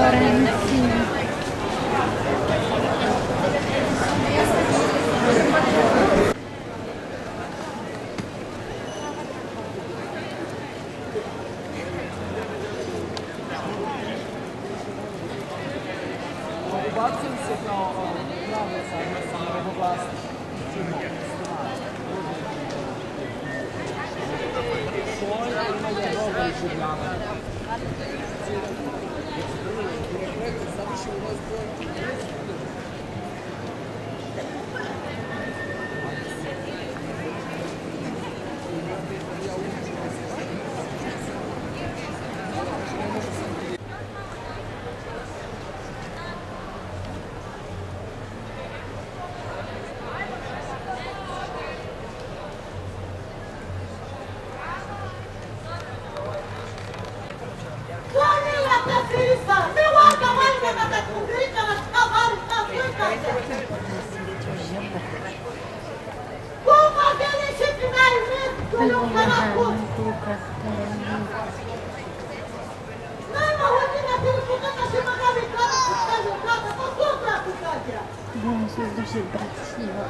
Florenzia. Bacim se kao pravo sa rebovlasti. Šolja ima da dobro išljavanje. Дуже красиво,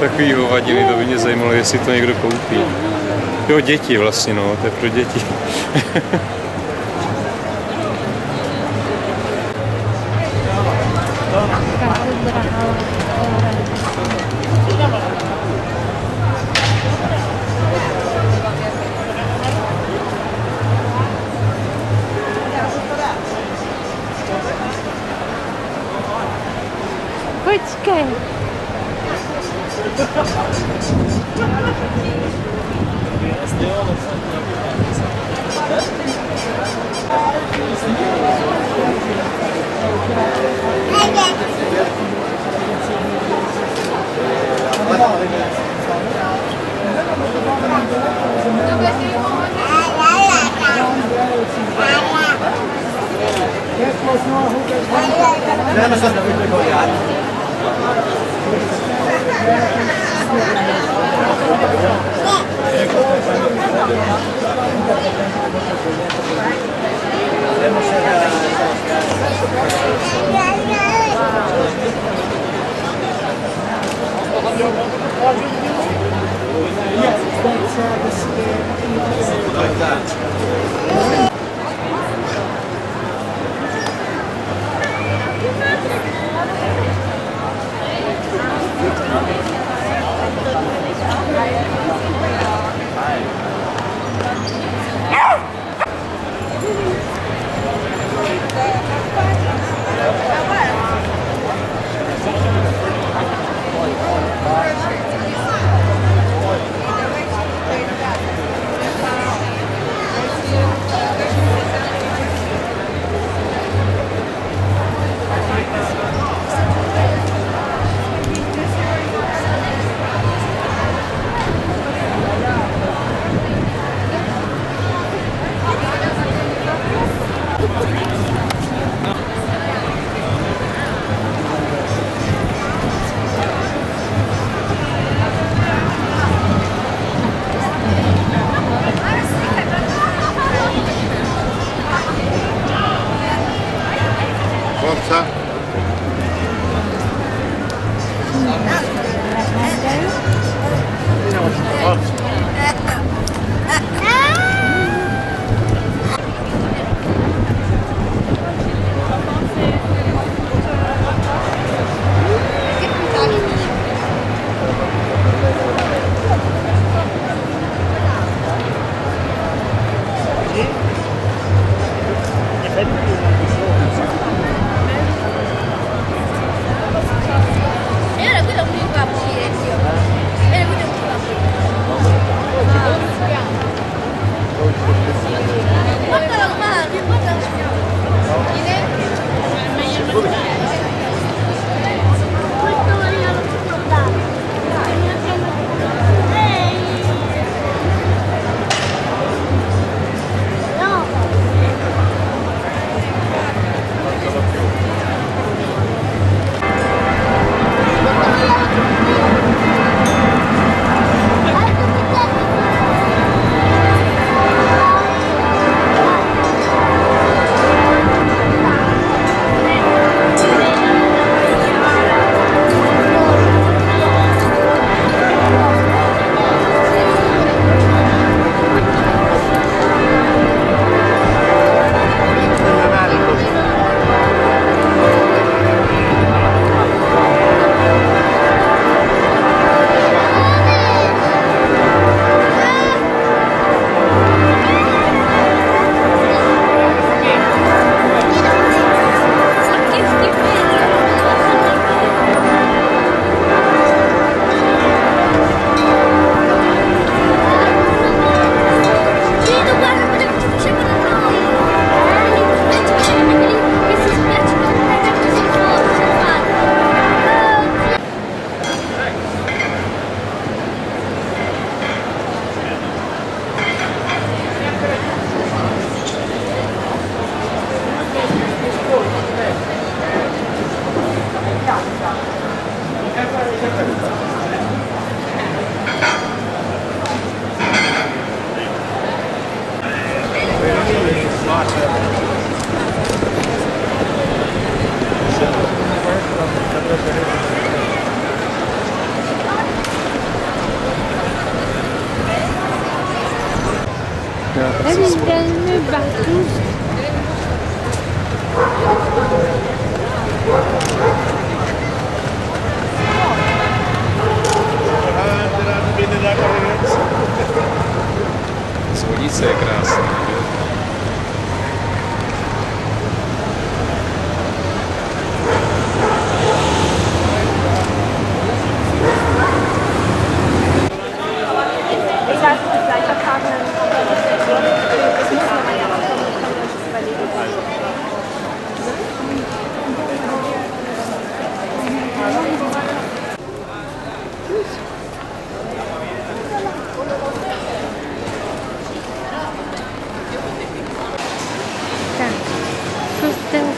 takový hovadiny, to by mě zajímalo, jestli to někdo koupí. Jo, děti vlastně, no, to je pro děti. Počkej. Forza.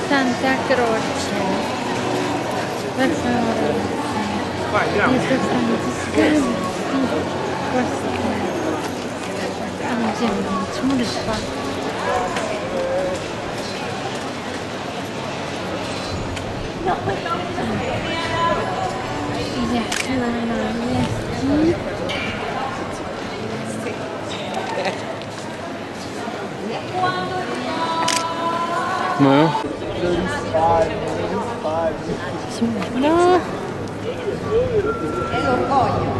Santa Croce. Per favore. Io sto tantissimo. No. No. È l'orgoglio.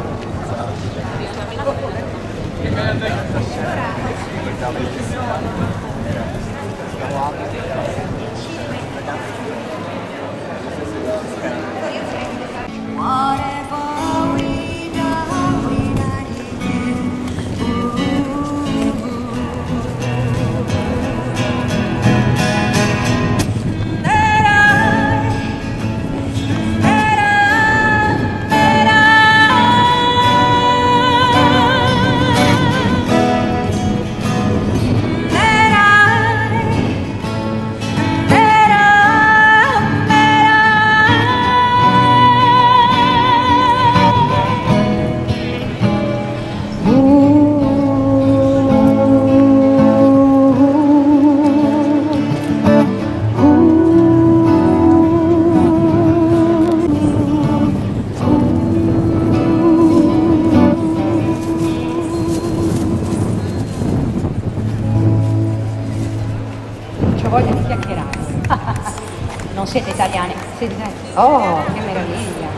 Voglia di chiacchierare. Non siete italiani? Siete italiani? Oh, che meraviglia!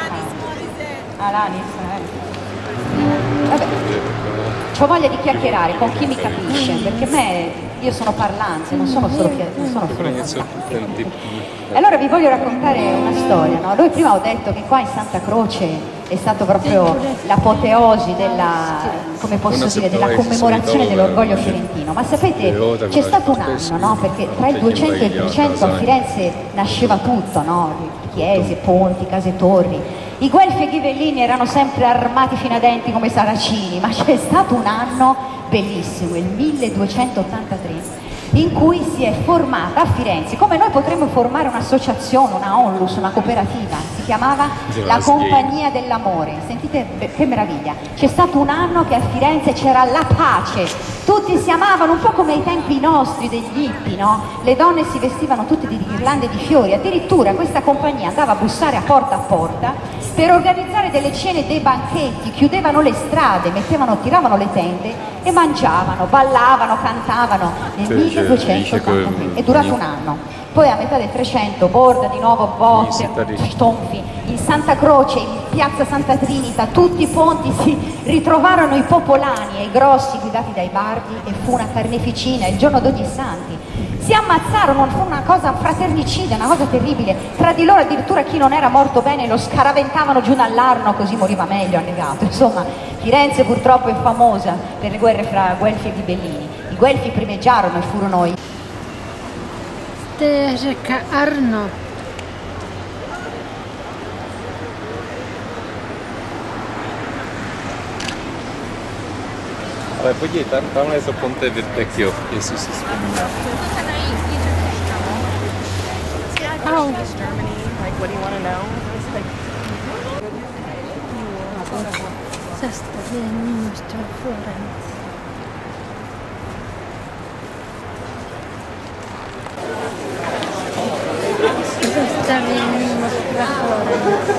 Alanis, vabbè, c'ho voglia di chiacchierare con chi mi capisce, perché io sono parlante, non sono solo cantante. Allora vi voglio raccontare una storia, no? Lui prima ho detto che qua in Santa Croce è stato proprio l'apoteosi della, come posso dire, della commemorazione dell'orgoglio fiorentino, ma sapete c'è stato un anno, no? Perché tra il 200 e il 300 a Firenze nasceva tutto, no? Chiese, ponti, case torri, i Guelfi e i Ghibellini erano sempre armati fino a denti come saracini, ma c'è stato un anno bellissimo, il 1283, in cui si è formata a Firenze, come noi potremmo formare un'associazione, una onlus, una cooperativa, si chiamava la Compagnia dell'Amore. Sentite che meraviglia, c'è stato un anno che a Firenze c'era la pace, tutti si amavano, un po' come ai tempi nostri degli hippie, no? Le donne si vestivano tutte di ghirlande di fiori, addirittura questa compagnia andava a bussare a porta per organizzare delle cene, dei banchetti, chiudevano le strade, tiravano le tende e mangiavano, ballavano, cantavano. Nel 1283 è durato un anno. Poi a metà del 300 borda di nuovo botte, stonfi, in Santa Croce, in piazza Santa Trinita, tutti i ponti si ritrovarono i popolani e i grossi guidati dai bardi e fu una carneficina il giorno d'11 Santi. Si ammazzarono, fu una cosa fraternicida, una cosa terribile, tra di loro addirittura chi non era morto bene lo scaraventavano giù dall'Arno così moriva meglio annegato. Insomma, Firenze purtroppo è famosa per le guerre fra Guelfi e Ghibellini. I Guelfi primeggiarono e furono i Rzeka Arno. Ale podívej, tamhle je to Ponte Vecchio, jestli si vzpomínáš. Oh. Zastawienie mistrza Florencji. Zastawienie mistrza Florencji.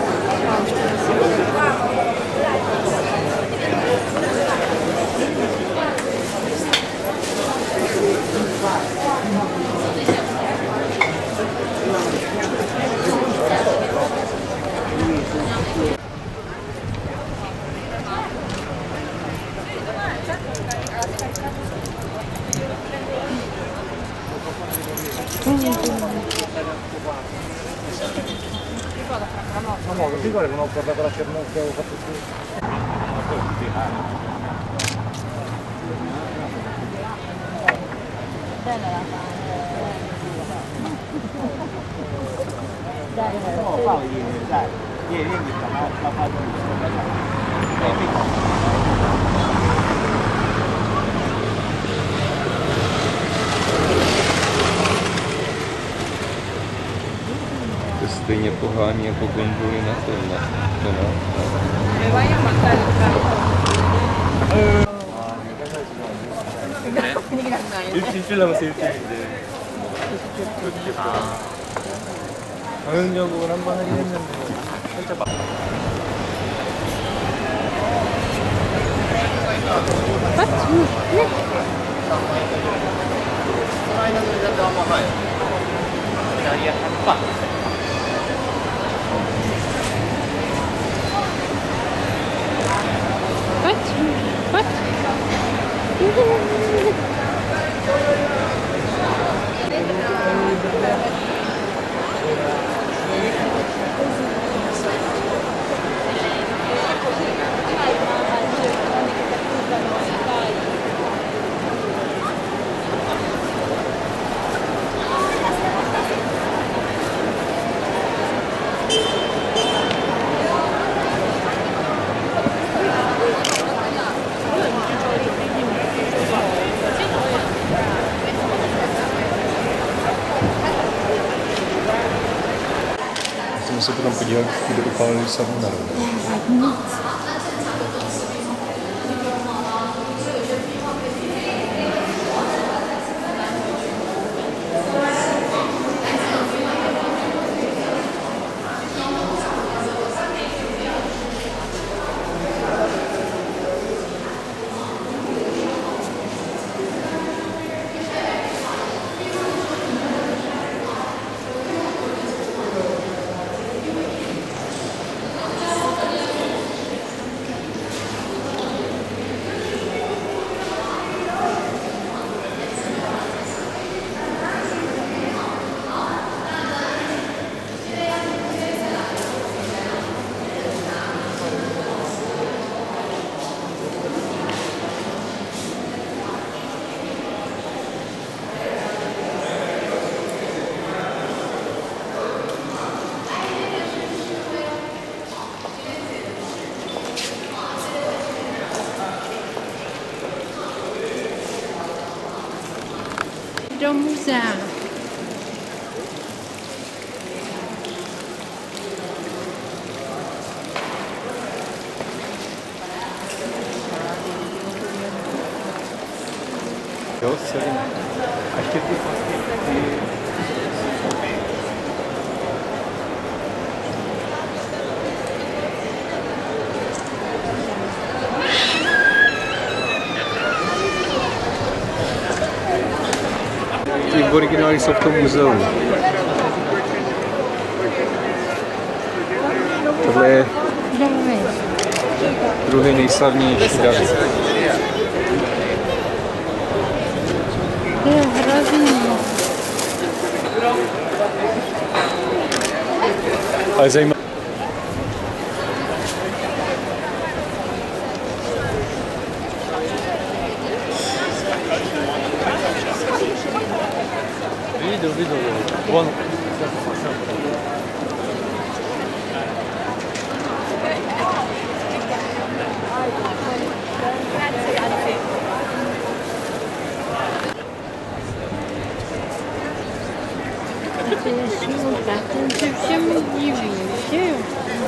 No, così guarda che non ho portato la cernosa che avevo fatto qui. No, Paolo vieni, dai, vieni la faccio. stejně pohání jako gondoly na tohle. 일주일 남았어 일주일인데. 경영적으로 한번 하긴 했는데 살짝 막. Chceme se potom podívat, kde upálili samonaru. Do muzea. Jo, celý. A ještě ty Ty originály jsou v tom muzeu. Tohle je druhý nejslavnější David. To je hrozný. Ale zajímavé. Видел. Вон. To je šílka, ten se všemu diví, že jo?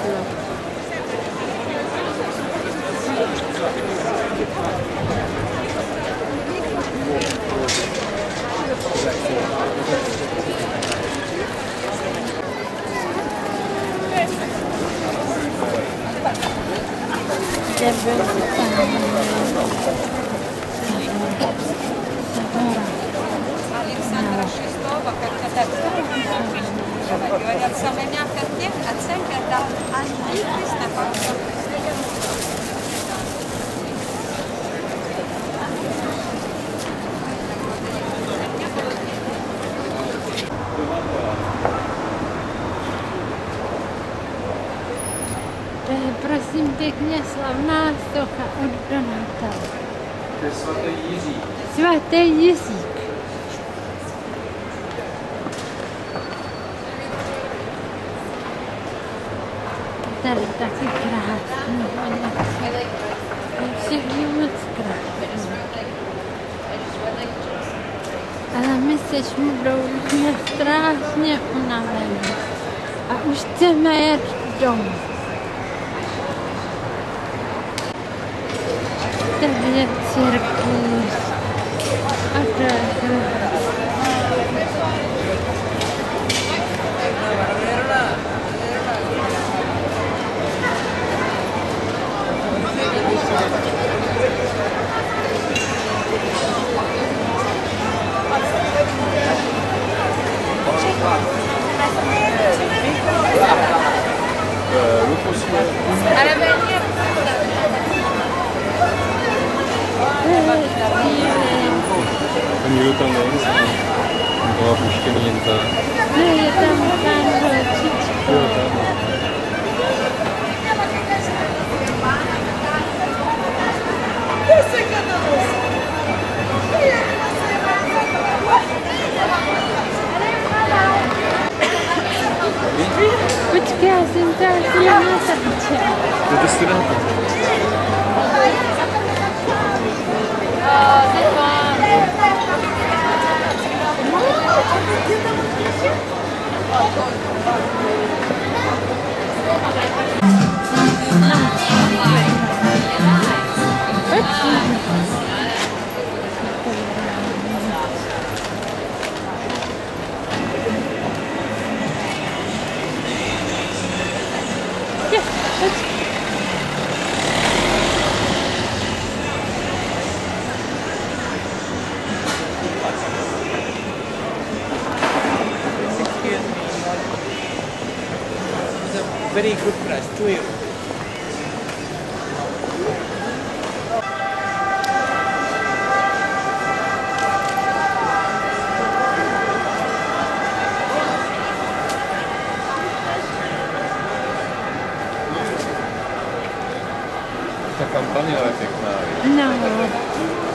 Александра VI, когда говорят, самый мягкий тех, а цель это антихрист на папе. To je prosím pěkně slavná socha od Donata. To je svatý Jiří. Svatý Jiřík. Tady taky krásný. Všechno moc krásný. Ale my se šmudou, jsme strašně unavení. A už chceme jet domů. Tady je cirkus. A to je krásné. A nikdo tam není, tam byla puštěný jen tak. Ne, je tam pán Holčičko. Jo, tam. Počkej, já jsem to asi nenatáčela. To jste na to. Very good price, €2. Ta kampaně ale pěkná. No.